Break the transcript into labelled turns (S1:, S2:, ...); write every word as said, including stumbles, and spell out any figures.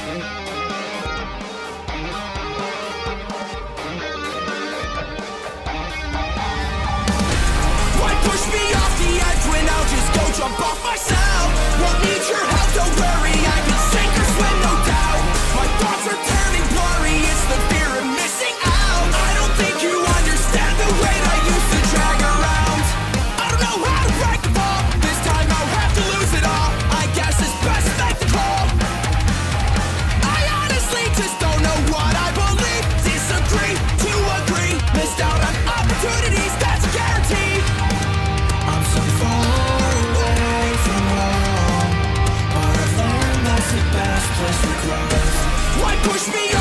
S1: Why push me off the edge when I'll just go jump off myself? Won't need your help, don't worry, I can sink or swim, no doubt. My thoughts are turning blurry, it's the fear of missing out. I don't think you understand the weight I used to drag around. I don't know how to break the fall, this time I'll have to lose it all. I guess it's best to make the call. I honestly just don't know what I believe. Disagree to agree, missed out on opportunities, that's a guarantee. I'm so far away from home, but I've learned that's the best place for growth. Why push me